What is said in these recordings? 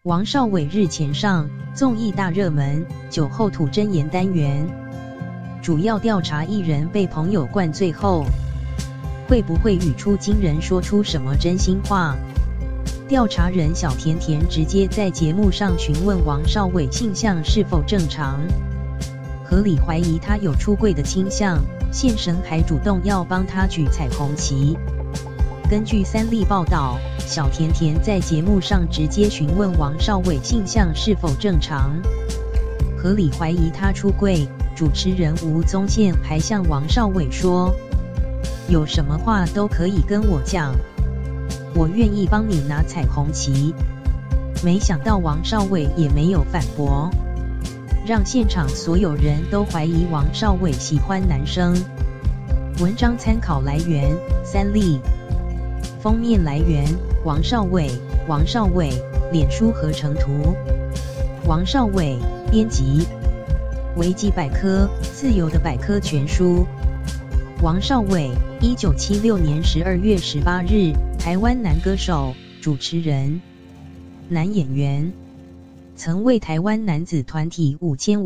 王少伟日前上综艺大热门酒后吐真言单元，主要调查艺人被朋友灌醉后，会不会语出惊人说出什么真心话。调查人小甜甜直接在节目上询问王少伟性向是否正常，合理怀疑他有出柜的倾向，现身还主动要帮他举彩虹旗。根据三立报道，小甜甜在节目上直接询问王少伟性向是否正常，合理怀疑他出柜。主持人吴宗宪还向王少伟说，有什么话都可以跟我讲，我愿意帮你拿彩虹旗。没想到王少伟也没有反驳，让现场所有人都怀疑王少伟喜欢男生。文章参考来源三立，封面来源王少伟，脸书合成图王少伟，编辑维基百科，自由的百科全书。王少伟，1976年12月18日，台湾男歌手、主持人、男演员，曾为台湾男子团体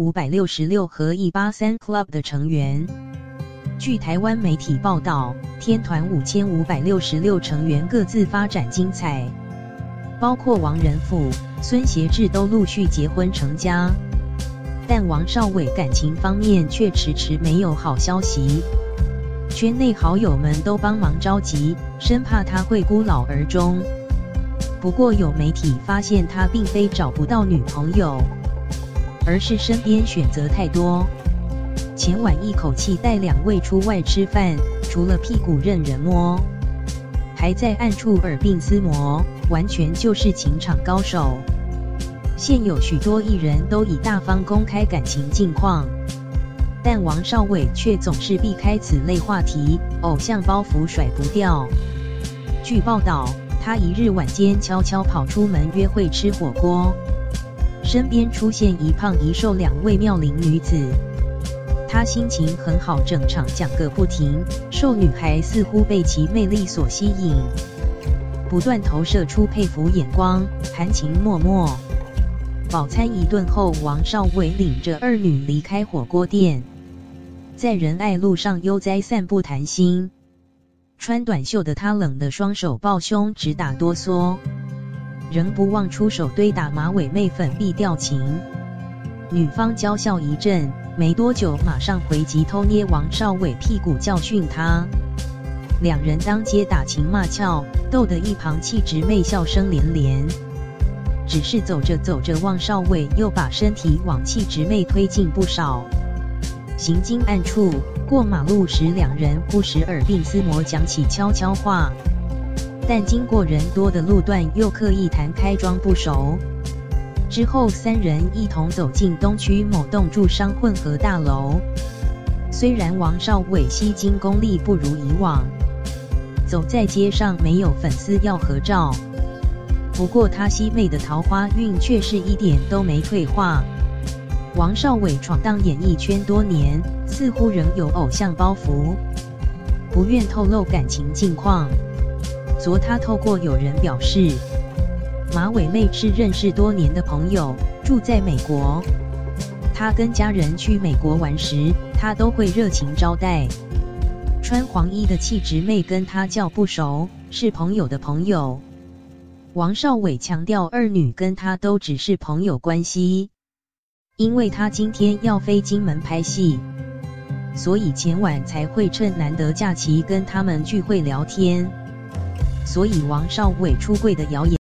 5566和183 Club 的成员。据台湾媒体报道，天团5566成员各自发展精彩，包括王仁甫、孙协志都陆续结婚成家，但王少伟感情方面却迟迟没有好消息。圈内好友们都帮忙着急，生怕他会孤老而终。不过有媒体发现他并非找不到女朋友，而是身边选择太多。前晚一口气带2位出外吃饭，除了屁股任人摸，还在暗处耳鬓厮磨，完全就是情场高手。现有许多艺人都已大方公开感情近况，但王少伟却总是避开此类话题，偶像包袱甩不掉。据报道，他一日晚间悄悄跑出门约会吃火锅，身边出现一胖一瘦2位妙龄女子，他心情很好，整场讲个不停。瘦女孩似乎被其魅力所吸引，不断投射出佩服眼光，含情脉脉。饱餐一顿后，王少伟领着2女离开火锅店，在仁爱路上悠哉散步谈心。穿短袖的他冷得双手抱胸直打哆嗦，仍不忘出手堆打马尾妹粉壁调情。女方娇笑一阵，没多久马上回击偷捏王少伟屁股教训他。2人当街打情骂俏，逗得一旁气质妹笑声连连。只是走着走着，王少伟又把身体往气质妹推进不少。行经暗处，过马路时2人不时耳鬓厮磨，讲起悄悄话，但经过人多的路段又刻意弹开装不熟。之后3人一同走进东区某栋住商混合大楼。虽然王少伟吸睛功力不如以往，走在街上没有粉丝要合照，不过他吸妹的桃花运却是一点都没退化。王少伟闯荡演艺圈多年，似乎仍有偶像包袱，不愿透露感情近况。昨他透过友人表示，马尾妹是认识多年的朋友，住在美国。他跟家人去美国玩时，他都会热情招待。穿黄衣的气质妹跟他叫不熟，是朋友的朋友。王少伟强调2女跟他都只是朋友关系，因为他今天要飞金门拍戏，所以前晚才会趁难得假期跟他们聚会聊天。所以王少伟出柜的谣言